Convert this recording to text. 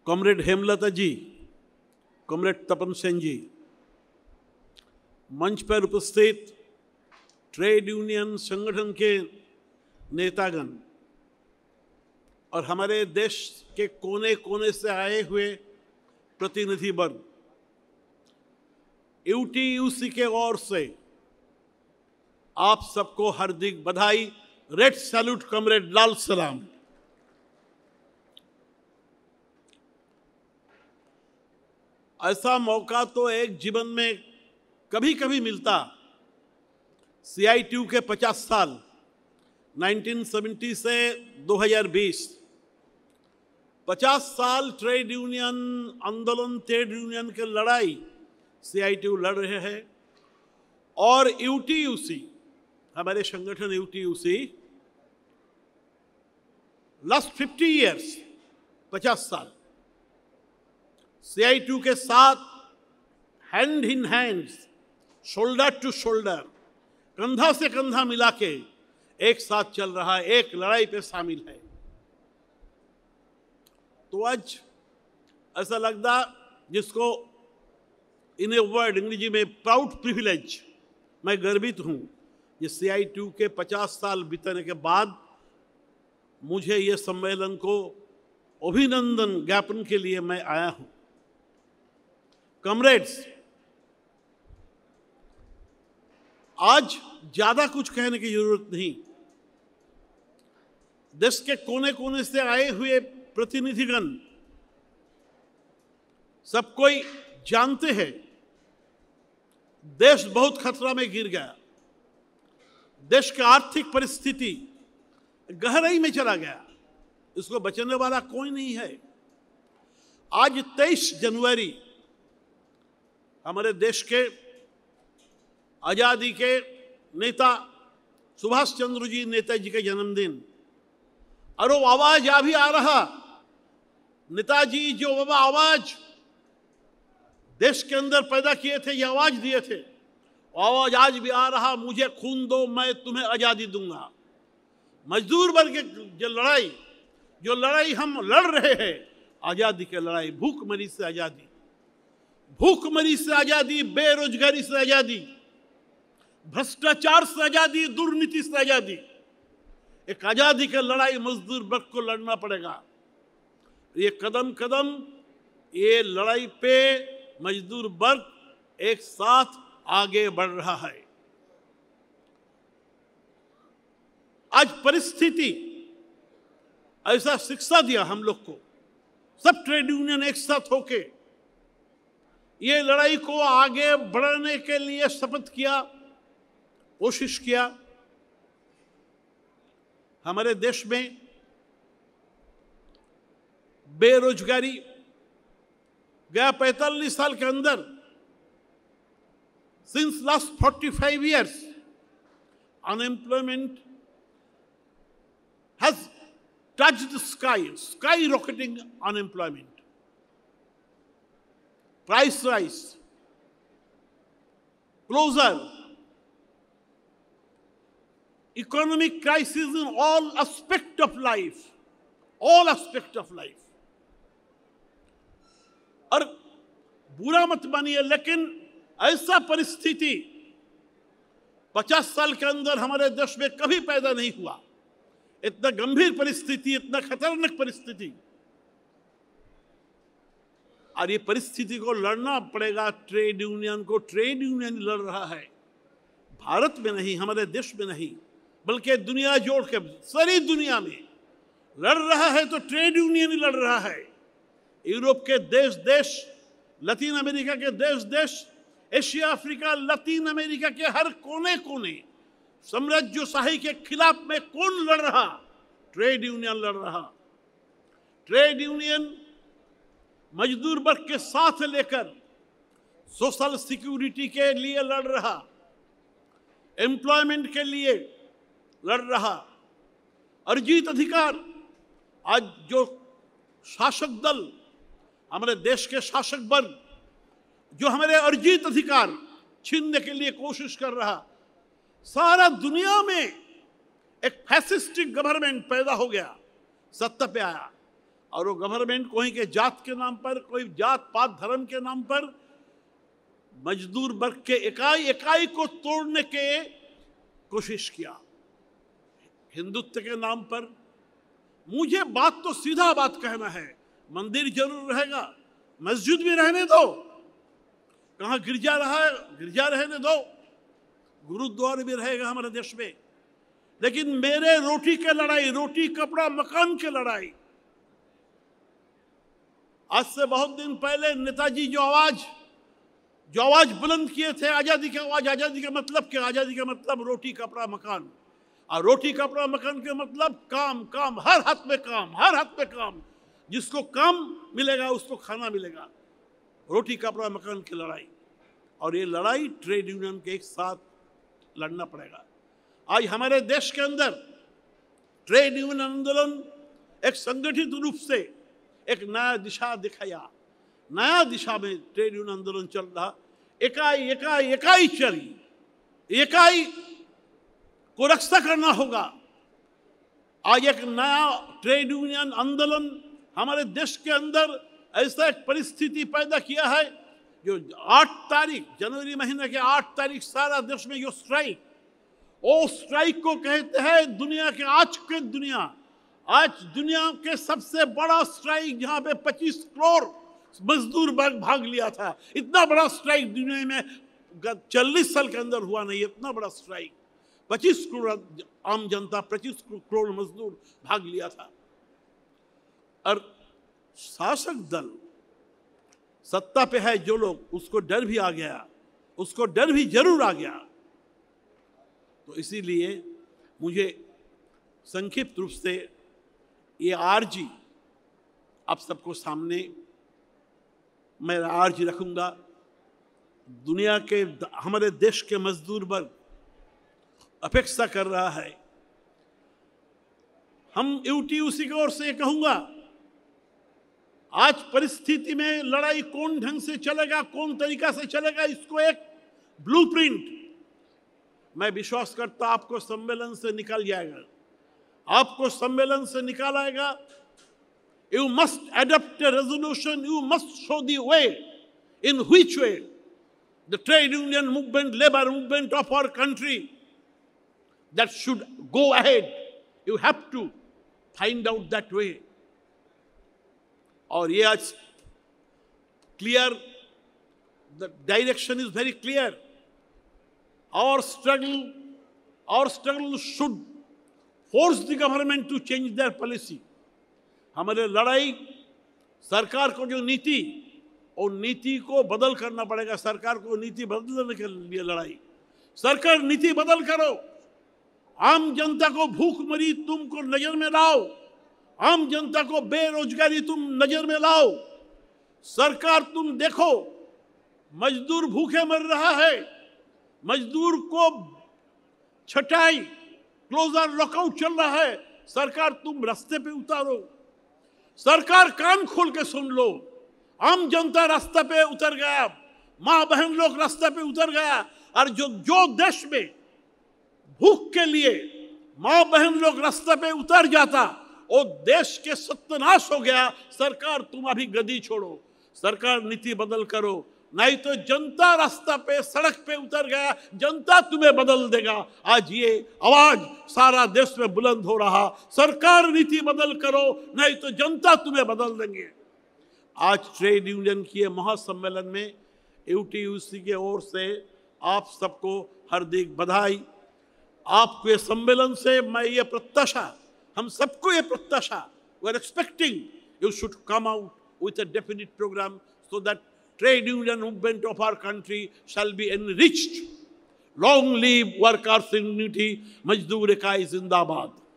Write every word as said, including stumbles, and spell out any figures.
Comrade Hemlata ji, comrade Tapan Sen ji, मंच पर उपस्थित ट्रेड यूनियन संगठन के नेतागण और हमारे देश के कोने कोने से आए हुए प्रतिनिधि वर्ग, यूटीयूसी के ओर से आप सबको हार्दिक बधाई। रेड सैल्यूट कॉमरेड, लाल सलाम। ऐसा मौका तो एक जीवन में कभी कभी मिलता। सीआईटीयू के पचास साल उन्नीस सौ सत्तर से दो हज़ार बीस, पचास साल ट्रेड यूनियन आंदोलन, ट्रेड यूनियन की लड़ाई सीआईटीयू लड़ रहे हैं। और यूटीयूसी, हमारे संगठन यूटीयूसी लास्ट फिफ्टी इयर्स, पचास साल सीआईटीयू के साथ hand in hand, shoulder to shoulder, कंधा से कंधा मिला के एक साथ चल रहा है, एक लड़ाई पे शामिल है। तो आज ऐसा लगता जिसको इन ए वर्ड अंग्रेजी में प्राउड प्रिविलेज, मैं गर्वित हूं ये सीआईटीयू के पचास साल बीतने के बाद मुझे ये सम्मेलन को अभिनंदन ज्ञापन के लिए मैं आया हूं। कॉमरेड्स, आज ज्यादा कुछ कहने की जरूरत नहीं। देश के कोने कोने से आए हुए प्रतिनिधिगण सब कोई जानते हैं देश बहुत खतरा में गिर गया, देश की आर्थिक परिस्थिति गहराई में चला गया, इसको बचाने वाला कोई नहीं है। आज तेईस जनवरी हमारे देश के आजादी के नेता सुभाष चंद्र जी नेताजी के जन्मदिन, और वो आवाज आ भी आ रहा, नेताजी जो बाबा आवाज देश के अंदर पैदा किए थे, ये आवाज दिए थे, आवाज आज भी आ रहा, मुझे खून दो मैं तुम्हें आजादी दूंगा। मजदूर वर्ग की जो लड़ाई, जो लड़ाई हम लड़ रहे हैं, आजादी की लड़ाई, भूखमरी से आजादी, भूखमरी से आजादी, बेरोजगारी से आजादी, भ्रष्टाचार से आजादी, दुर्नीति से आजादी। एक आजादी की लड़ाई मजदूर वर्ग को लड़ना पड़ेगा। ये कदम कदम ये लड़ाई पे मजदूर वर्ग एक साथ आगे बढ़ रहा है। आज परिस्थिति ऐसा शिक्षा दिया हम लोग को, सब ट्रेड यूनियन एक साथ होके ये लड़ाई को आगे बढ़ाने के लिए शपथ किया, कोशिश किया। हमारे देश में बेरोजगारी गया पैंतालीस साल के अंदर, since last forty five years, unemployment has touched the sky, skyrocketing unemployment, price rise, closer, economic crisis in all aspect of life, all aspect of life. और बुरा मत मानिए, लेकिन ऐसा परिस्थिति पचास साल के अंदर हमारे देश में कभी पैदा नहीं हुआ। इतना गंभीर परिस्थिति, इतना खतरनाक परिस्थिति, और ये परिस्थिति को लड़ना पड़ेगा ट्रेड यूनियन को। ट्रेड यूनियन लड़ रहा है, भारत में नहीं, हमारे देश में नहीं, बल्कि दुनिया जोड़ के सारी दुनिया में लड़ रहा है तो ट्रेड यूनियन ही लड़ रहा है। यूरोप के देश देश, लतीन अमेरिका के देश देश, एशिया, अफ्रीका, लतीन अमेरिका के हर कोने कोने साम्राज्यशाही के खिलाफ में कौन लड़ रहा? ट्रेड यूनियन लड़ रहा। ट्रेड यूनियन मजदूर वर्ग के साथ लेकर सोशल सिक्योरिटी के लिए लड़ रहा, एम्प्लॉयमेंट के लिए लड़ रहा, अर्जित अधिकार। आज जो शासक दल, हमारे देश के शासक वर्ग जो हमारे अर्जित अधिकार छीनने के लिए कोशिश कर रहा, सारा दुनिया में एक फैसिस्टिक गवर्नमेंट पैदा हो गया, सत्ता पे आया। और वो गवर्नमेंट कोई के जात के नाम पर, कोई जात पात धर्म के नाम पर मजदूर वर्ग के इकाई इकाई को तोड़ने के कोशिश किया हिंदुत्व के नाम पर। मुझे बात तो सीधा बात कहना है, मंदिर जरूर रहेगा, मस्जिद भी रहने दो, कहाँ गिरजा रहा है गिरजा रहने दो, गुरुद्वारा भी रहेगा हमारे देश में, लेकिन मेरे रोटी के लड़ाई, रोटी कपड़ा मकान के लड़ाई। आज से बहुत दिन पहले नेताजी जो आवाज जो आवाज बुलंद किए थे, आजादी की आवाज, आजादी का मतलब क्या? आजादी का मतलब रोटी कपड़ा मकान, और रोटी कपड़ा मकान के मतलब काम, काम, हर हाथ में काम, हर हाथ में काम, जिसको काम मिलेगा उसको खाना मिलेगा। रोटी कपड़ा मकान की लड़ाई, और ये लड़ाई ट्रेड यूनियन के एक साथ लड़ना पड़ेगा। आज हमारे देश के अंदर ट्रेड यूनियन आंदोलन एक संगठित रूप से एक नया दिशा दिखाया, नया दिशा में ट्रेड यूनियन आंदोलन चल रहा, इकाई इकाई इकाई चली, इकाई को रक्षा करना होगा। आज एक नया ट्रेड यूनियन आंदोलन हमारे देश के अंदर ऐसा एक परिस्थिति पैदा किया है, जो आठ तारीख जनवरी महीने के आठ तारीख सारा देश में जो स्ट्राइक, वो स्ट्राइक को कहते हैं दुनिया के, आज के दुनिया आज दुनिया के सबसे बड़ा स्ट्राइक, जहां पे पच्चीस करोड़ मजदूर वर्ग भाग लिया था। इतना बड़ा स्ट्राइक दुनिया में चालीस साल के अंदर हुआ नहीं, इतना बड़ा स्ट्राइक, पच्चीस करोड़ आम जनता, पच्चीस करोड़ मजदूर भाग लिया था। और शासक दल सत्ता पे है जो लोग, उसको डर भी आ गया, उसको डर भी जरूर आ गया। तो इसीलिए मुझे संक्षिप्त रूप से ये आरजी आप सबको सामने मैं आरजी रखूंगा। दुनिया के, हमारे देश के मजदूर वर्ग अपेक्षा कर रहा है, हम यूटीयूसी की ओर से कहूंगा, आज परिस्थिति में लड़ाई कौन ढंग से चलेगा, कौन तरीका से चलेगा, इसको एक ब्लूप्रिंट मैं विश्वास करता आपको सम्मेलन से निकल जाएगा, आपको सम्मेलन से निकालाएगा। You must adopt a resolution, you must show the way in which way the trade union movement, labour movement of our country that should go ahead. You have to find out that way. और ये आज clear, the direction is very clear. Our struggle, our struggle should force the government to change their policy. हमारे लड़ाई, सरकार को जो नीति, और नीति को बदल करना पड़ेगा। सरकार को नीति बदलने के लिए लड़ाई, सरकार नीति बदल करो। आम जनता को भूखमरी तुमको नजर में लाओ, आम जनता को बेरोजगारी तुम नजर में लाओ। सरकार तुम देखो, मजदूर भूखे मर रहा है, मजदूर को छटाई, क्लोजर लॉकआउट चल रहा है। सरकार तुम रास्ते पे उतारो, सरकार कान खोल के सुन लो। आम जनता रास्ते पे उतर गया, माँ बहन लोग रास्ते पे उतर गया, और जो जो देश में भूख के लिए माँ बहन लोग रास्ते पे उतर जाता, वो देश के सत्यानाश हो गया। सरकार तुम अभी गद्दी छोड़ो, सरकार नीति बदल करो, नहीं तो जनता रास्ता पे, सड़क पे उतर गया, जनता तुम्हें बदल देगा। आज ये आवाज सारा देश में बुलंद हो रहा, सरकार नीति बदल करो, नहीं तो जनता तुम्हें बदल देंगे। आज ट्रेड यूनियन के महासम्मेलन में यूटीयूसी के ओर से आप सबको हार्दिक बधाई। आपके सम्मेलन से मैं ये प्रत्याशा, हम सबको ये प्रत्याशा, we are expecting you should come out with a definite programme so that trade union movement of our country shall be enriched. Long live workers' unity, Mazdoor Ikai Zindabad.